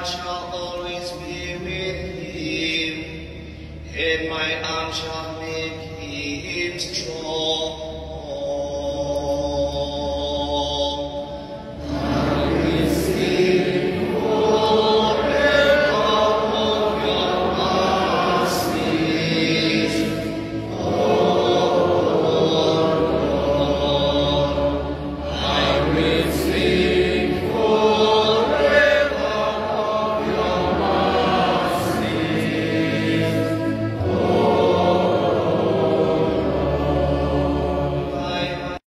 heart shall always be with him, and my arm shall make him strong.